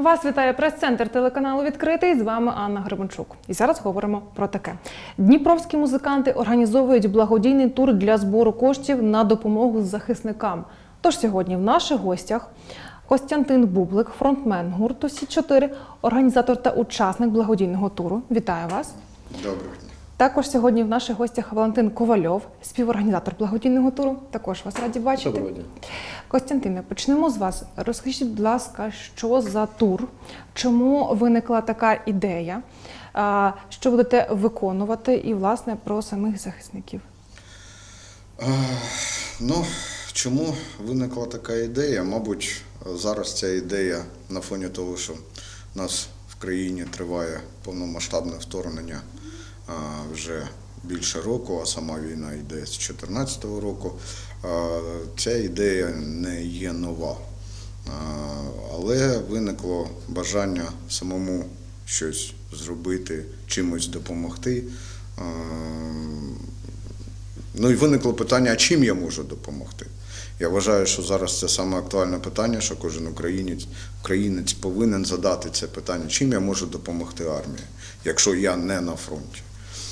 Вас вітає прес-центр телеканалу «Відкритий». З вами Анна Гребенчук. І зараз говоримо про таке. Дніпровські музиканти організовують благодійний тур для збору коштів на допомогу захисникам. Тож сьогодні в наших гостях Костянтин Бублик, фронтмен гурту «Сі-4», організатор та учасник благодійного туру. Вітаю вас. Доброго дня. Також сьогодні в наших гостях Валентин Ковальов, співорганізатор благодійного туру. Також вас раді бачити. Доброго дня. Костянтине, почнемо з вас. Розкажіть, будь ласка, що за тур, чому виникла така ідея, що будете виконувати і, власне, про самих захисників? Чому виникла така ідея? Мабуть, зараз ця ідея на фоні того, що в нас в країні триває повномасштабне вторгнення вже більше року, а сама війна йде з 2014 року. Ця ідея не є нова, але виникло бажання самому щось зробити, чимось допомогти. Ну і виникло питання, а чим я можу допомогти? Я вважаю, що зараз це саме актуальне питання, що кожен українець повинен задати це питання, чим я можу допомогти армії, якщо я не на фронті.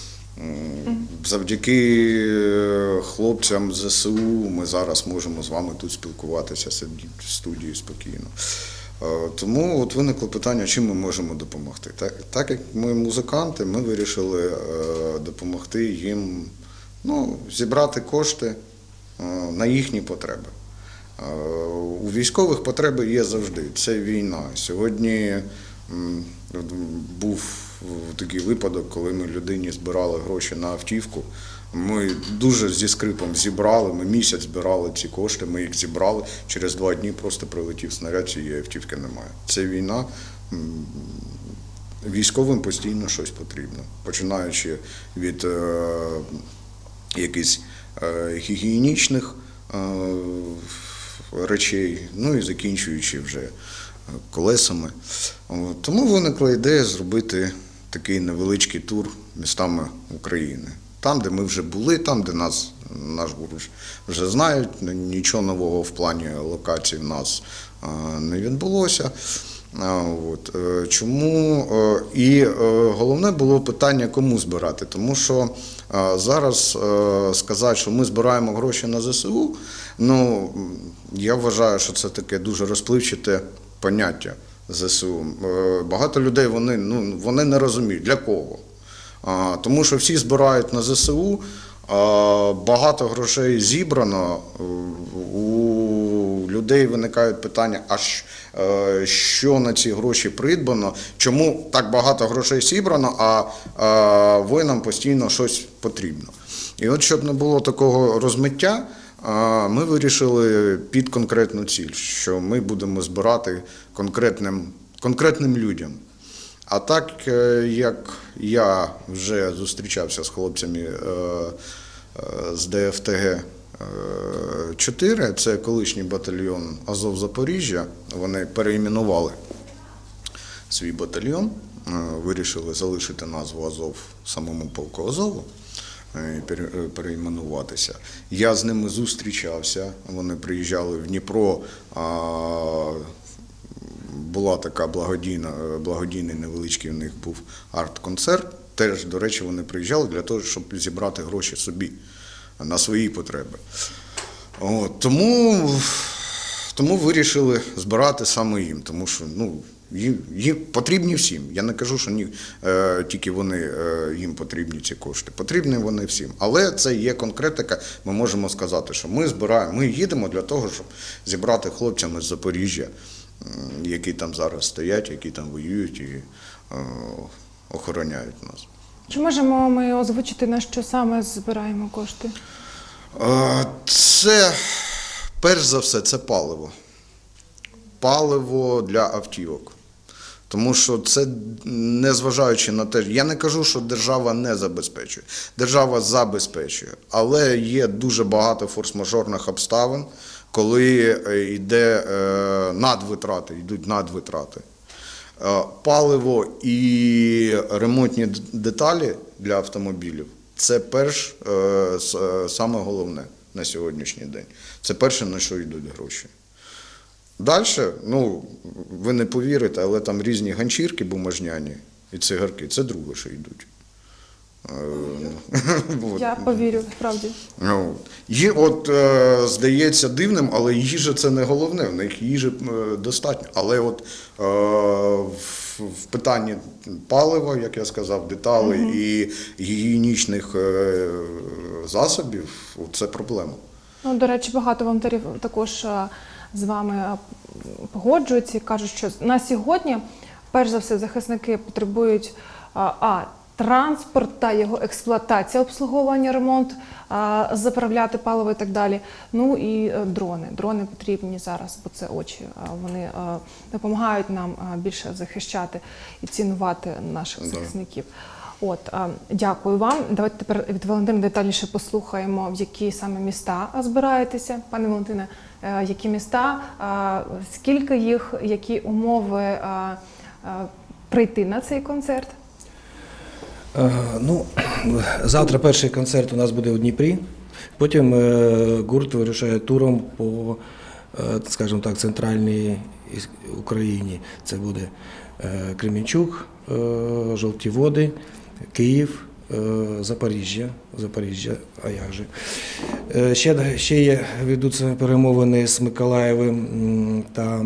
Завдяки хлопцям ЗСУ ми зараз можемо з вами тут спілкуватися, сидіти в студії спокійно. Тому от виникло питання, чим ми можемо допомогти. Так як ми музиканти, ми вирішили допомогти їм зібрати кошти на їхні потреби. У військових потреби є завжди, це війна. Сьогодні був такий випадок, коли ми людині збирали гроші на автівку. Ми дуже зі скрипом зібрали, ми місяць збирали ці кошти, ми їх зібрали, через 2 дні просто прилетів снаряд, цієї автівки немає. Це війна, військовим постійно щось потрібно, починаючи від якихось гігієнічних речей, і закінчуючи вже колесами. Тому виникла ідея зробити такий невеличкий тур містами України. Там, де ми вже були, там, де наш гурт вже знають, нічого нового в плані локацій в нас не відбулося. Чому? І головне було питання, кому збирати. Тому що зараз сказати, що ми збираємо гроші на ЗСУ, я вважаю, що це таке дуже розпливчате поняття ЗСУ. Багато людей, вони не розуміють, для кого. Тому що всі збирають на ЗСУ, багато грошей зібрано, у людей виникають питання, а що на ці гроші придбано, чому так багато грошей зібрано, а воїнам постійно щось потрібно. І от щоб не було такого розмиття, ми вирішили під конкретну ціль, що ми будемо збирати конкретним людям. А так, як я вже зустрічався з хлопцями з ДФТГ-4, це колишній батальйон Азов Запоріжжя, вони переіменували свій батальйон, вирішили залишити назву Азов самому полку Азову, переіменуватися. Я з ними зустрічався, вони приїжджали в Дніпро, була така благодійний невеличкий у них був арт-концерт. Теж, до речі, вони приїжджали для того, щоб зібрати гроші собі на свої потреби. Тому вирішили збирати саме їм, тому що їм потрібні всім. Я не кажу, що тільки їм потрібні ці кошти. Потрібні вони всім. Але це є конкретика. Ми можемо сказати, що ми їдемо для того, щоб зібрати хлопцям із Запоріжжя, які там зараз стоять, які там воюють і охороняють нас. Чи можемо ми озвучити, на що саме збираємо кошти? Це, перш за все, це паливо. Паливо для автівок. Тому що це, незважаючи на те, я не кажу, що держава не забезпечує. Держава забезпечує, але є дуже багато форс-мажорних обставин, коли йдуть надвитрати. Паливо і ремонтні деталі для автомобілів – це саме головне на сьогоднішній день. Це перше, на що йдуть гроші. Далі, ну, ви не повірите, але там різні ганчірки бумажняні і цигарки, це друге, що йдуть. От. Я повірю, справді. Ну, здається дивним, але їжа це не головне, в них їжі достатньо. Але от в питанні палива, як я сказав, деталей і гігієнічних засобів, це проблема. Ну, до речі, багато волонтерів також з вами погоджуються і кажуть, що на сьогодні, перш за все, захисники потребують транспорт та його експлуатація, обслуговування, ремонт, заправляти паливо і так далі. Ну і дрони. Дрони потрібні зараз, бо це очі. Вони допомагають нам більше захищати і цінувати наших захисників. От, дякую вам. Давайте тепер від Валентина детальніше послухаємо, в які саме міста збираєтеся. Пане Валентине, які міста, скільки їх, які умови прийти на цей концерт? Ну, завтра перший концерт у нас буде у Дніпрі, потім гурт вирушає туром по, скажімо так, центральній Україні. Це буде Кременчук, Жовті Води, Київ, Запоріжжя, а як же. Ще ведуться перемовини з Миколаєвим та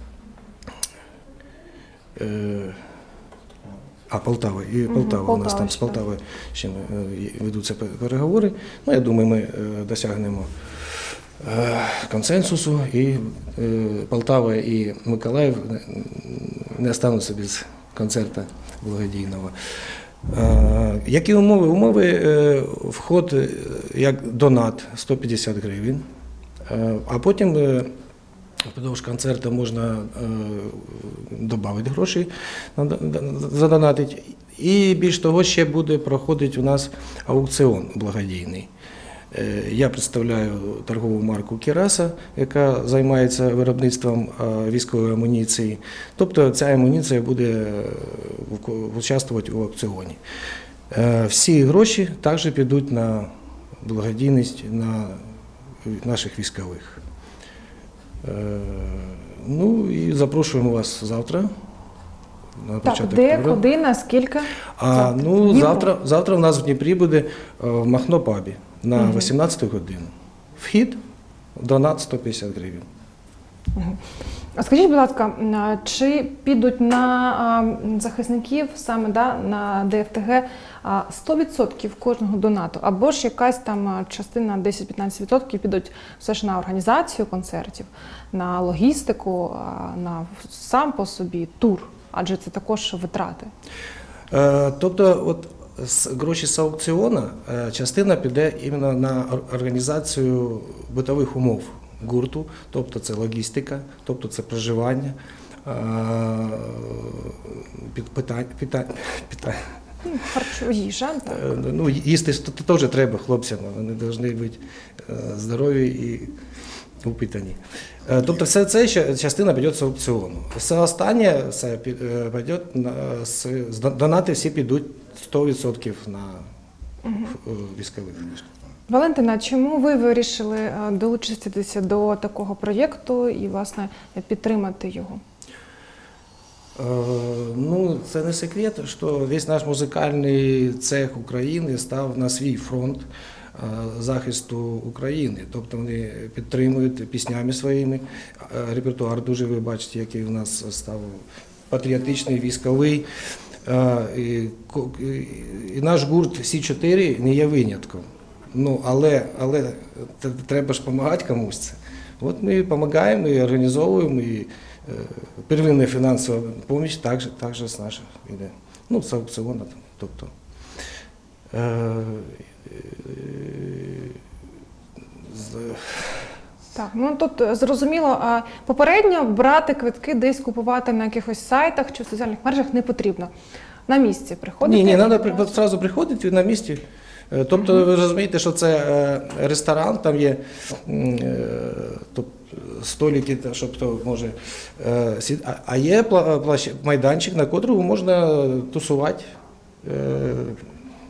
Полтава. І Полтава у нас там з Полтави ще ведуться переговори. Ну, я думаю, ми досягнемо консенсусу, і Полтава і Миколаїв не остануться без концерту благодійного. Які умови? Умови вход як донат 150 гривень, а потім впродовж концерту можна додати гроші, задонатити. І більш того, ще буде проходити у нас аукціон благодійний. Я представляю торгову марку «Кіраса», яка займається виробництвом військової амуніції. Тобто ця амуніція буде участвувати в аукціоні. Всі гроші також підуть на благодійність на наших військових. Ну і запрошуємо вас завтра. На початок Де, тура. куди, наскільки? Завтра у нас в Дніпрі буде в Махно пабі на 18 годину. Вхід, донат 150 гривень. А скажіть, будь ласка, чи підуть на захисників саме на ДФТГ 100% кожного донату, або ж якась там частина 10-15% підуть все ж на організацію концертів, на логістику, на сам по собі тур, адже це також витрати? Тобто, от гроші з аукціону, частина піде іменно на організацію битових умов гурту, тобто це логістика, тобто це проживання, Їжа, так. Ну, їсти теж треба хлопцям, вони повинні бути здорові і упитані. Тобто все це частина піде з аукціону. Все останнє піде, донати всі підуть 100% на військових. Валентина, чому ви вирішили долучитися до такого проєкту і, власне, підтримати його? Ну, це не секрет, що весь наш музикальний цех України став на свій фронт захисту України. Тобто вони підтримують піснями своїми. Репертуар дуже, ви бачите, який у нас став патріотичний, військовий. І наш гурт Сі-4 не є винятком. Ну, але треба ж допомагати комусь це. От ми допомагаємо і організовуємо, і первинна фінансова допомога також з наших йде. Ну, з аукціону, тобто. Так, ну тут зрозуміло, попередньо брати квитки десь купувати на якихось сайтах чи в соціальних мережах не потрібно. На місці приходити? Ні, треба одразу приходити на місці. Тобто ви розумієте, що це ресторан, там є столики, щоб хто може сідати, а є майданчик, на котрому можна тусувати.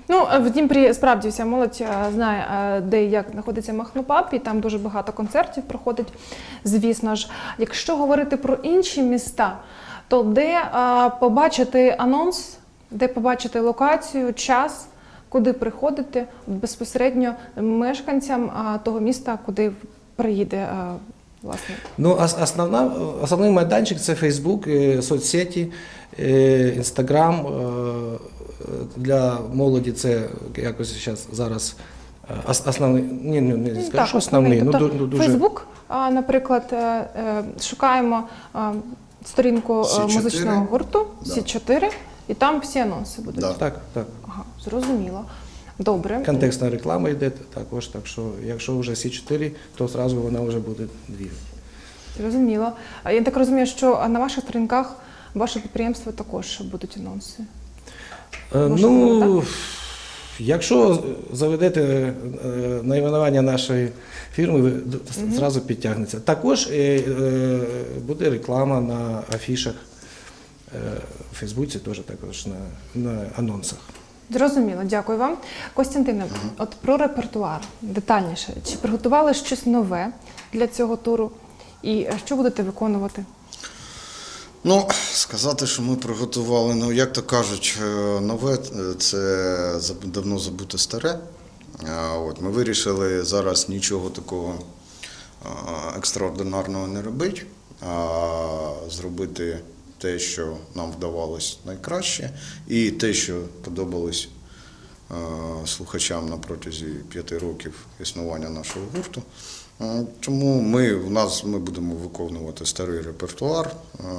Ну, в Дніпрі справді вся молодь знає, де і як знаходиться Махнупаб, і там дуже багато концертів проходить, звісно ж. Якщо говорити про інші міста, то де побачити анонс, де побачити локацію, час, куди приходити безпосередньо мешканцям того міста, куди приїде власне? Ну, основний майданчик – це Фейсбук, соцсеті, Інстаграм. Для молоді це якось зараз основний, не скажу, Так, що основний, тобто, дуже... Фейсбук, наприклад, шукаємо сторінку Сі-4. музичного гурту Да. Сі-4, і там всі анонси будуть. Да. Так. Ага, зрозуміло. Добре. Контекстна реклама йде також, так що якщо вже Сі-4, то одразу вона вже буде дві. Зрозуміло. Я так розумію, що на ваших сторінках ваше підприємство також будуть анонси. Ну, якщо заведете найменування нашої фірми, ви одразу підтягнеться. Також буде реклама на афішах в Фейсбуці, також на анонсах. Зрозуміло, дякую вам. Костянтине, от про репертуар детальніше. Чи приготували щось нове для цього туру? І що будете виконувати? Ну, сказати, що ми приготували, ну, як то кажуть, нове, це давно забуте старе. От, ми вирішили зараз нічого такого екстраординарного не робити, а зробити те, що нам вдавалось найкраще, і те, що подобалось слухачам на протязі 5 років існування нашого гурту. Тому ми будемо виконувати старий репертуар.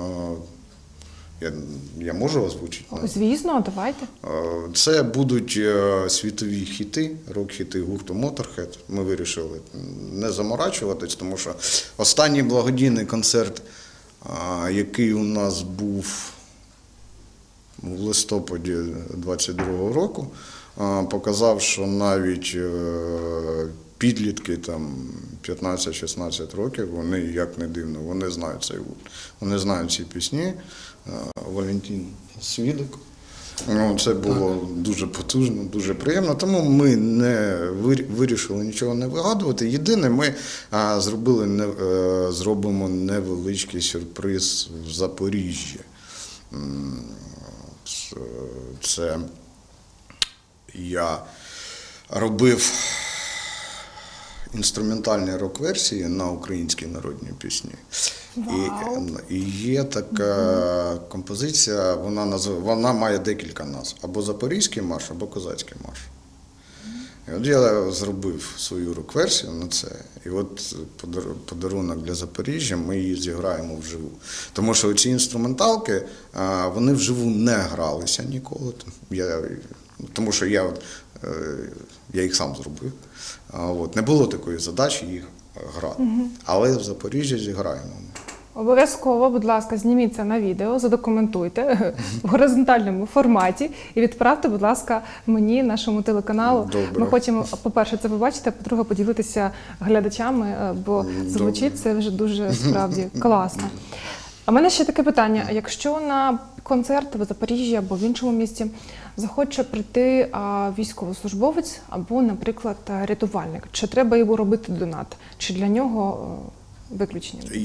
Я можу озвучити? Звісно, давайте. Це будуть світові хіти, рок-хіти гурту Motorhead. Ми вирішили не заморачуватись, тому що останній благодійний концерт, який у нас був в листопаді 22-го року, показав, що навіть підлітки там 15-16 років, вони, як не дивно, вони знають цей гурт. Вони знають ці пісні. Валентин Свідок. Ну, це було дуже потужно, дуже приємно. Тому ми не вирішили нічого не вигадувати. Єдине, ми зробимо невеличкий сюрприз в Запоріжжі. Це я робив інструментальні рок-версії на українські народні пісні. І є така композиція, вона має декілька назв. Або Запорізький марш, або Козацький марш. І от я зробив свою рок-версію на це. І от подарунок для Запоріжжя, ми її зіграємо вживу. Тому що ці інструменталки, вони вживу не гралися ніколи. Тому що я їх сам зробив. Не було такої задачі їх грати. Але в Запоріжжі зіграємо. Обов'язково, будь ласка, зніміть це на відео, задокументуйте в горизонтальному форматі і відправте, будь ласка, мені, нашому телеканалу. Добре. Ми хочемо, по-перше, це побачити, а по-друге, поділитися глядачами, бо звучить це вже дуже справді класно. А в мене ще таке питання. Якщо на концерт в Запоріжжі або в іншому місті захоче прийти військовослужбовець або, наприклад, рятувальник, чи треба йому робити донат? Чи для нього виключення буде?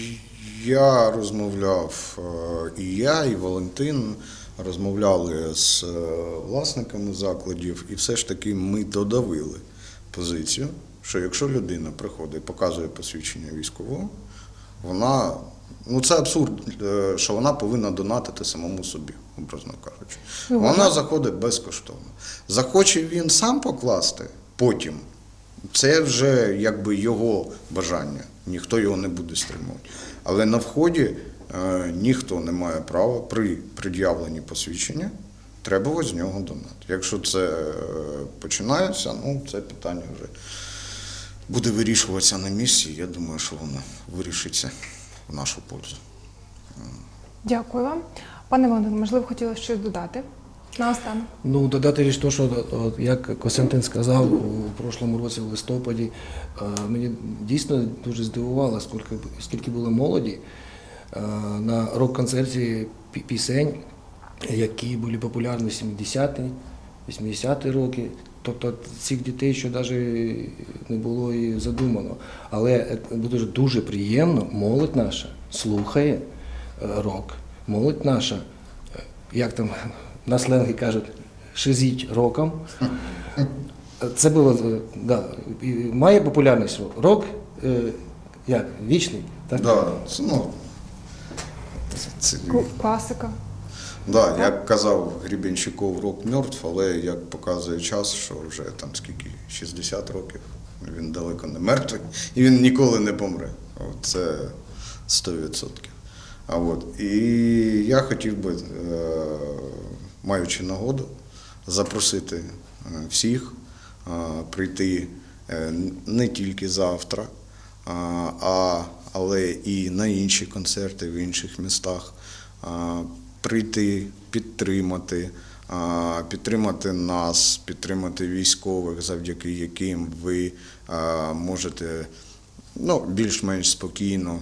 Я розмовляв, і Валентин розмовляли з власниками закладів, і все ж таки ми додавили позицію, що якщо людина приходить і показує посвідчення військового, вона, це абсурд, що вона повинна донатити самому собі, образно кажучи. Вона заходить безкоштовно. Захоче він сам покласти потім, це вже якби його бажання, ніхто його не буде стримувати. Але на вході ніхто не має права при пред'явленні посвідчення требувати з нього донат. Якщо це починається, це питання вже буде вирішуватися на місці. Я думаю, що воно вирішиться в нашу пользу. Дякую вам. Пане Валентине, можливо, хотіли щось додати наостанок? Додати річ, що, як Костянтин сказав, у прошлому році, в листопаді, мені дійсно дуже здивувало, скільки було молоді на рок-концерті пісень, які були популярні в 70-ті, 80-ті роки. Тобто цих дітей ще навіть не було і задумано. Але буде дуже приємно, молодь наша слухає рок, молодь наша, як там на сленгі кажуть, шизить роком. Це було, да, має популярність рок, як, вічний, так? Да, ну, це, Класика. да, як казав Гребенщиков, рок мертв, але як показує час, що вже там скільки, 60 років, він далеко не мертвий і він ніколи не помре. Це 100%. А от, і я хотів би, маючи нагоду, запросити всіх прийти не тільки завтра, але і на інші концерти в інших містах, прийти, підтримати нас, підтримати військових, завдяки яким ви можете більш-менш спокійно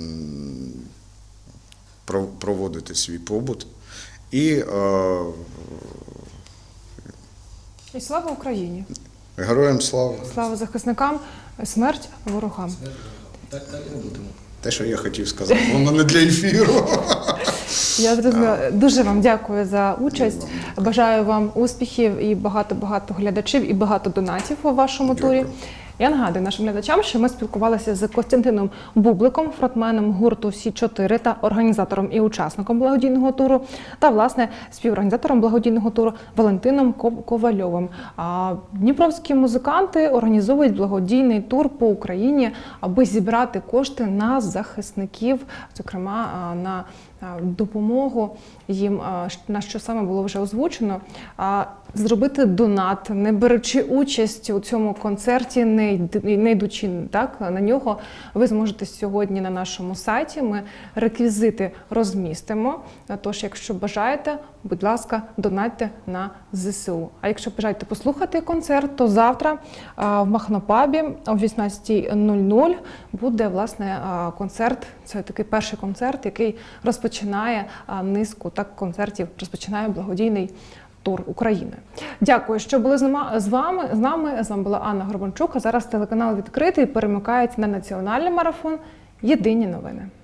проводити свій побут. І слава Україні! Героям слава! Слава захисникам, смерть ворогам. Так і будемо. Те, що я хотів сказати, воно не для ефіру. Я зрозуміла. Дуже вам дякую за участь. Бажаю вам успіхів і багато-багато глядачів, і багато донатів у вашому турі. Дякую. Я нагадую нашим глядачам, що ми спілкувалися з Костянтином Бубликом, фронтменом гурту Сі-4 та організатором і учасником благодійного туру, та, власне, співорганізатором благодійного туру Валентином Ковальовим. Дніпровські музиканти організовують благодійний тур по Україні, аби зібрати кошти на захисників, зокрема на допомогу їм, на що саме було вже озвучено, зробити донат, не беручи участь у цьому концерті, не йдучи на нього, ви зможете сьогодні на нашому сайті, ми реквізити розмістимо, тож якщо бажаєте, будь ласка, донатьте на ЗСУ. А якщо бажаєте послухати концерт, то завтра в Махнопабі о 18:00 буде, власне, концерт, це такий перший концерт, який розпочинає низку концертів, розпочинає благодійний тур України. Дякую, що були з вами. З нами була Анна Горбанчук, а зараз телеканал «Відкритий» перемикається на національний марафон «Єдині новини».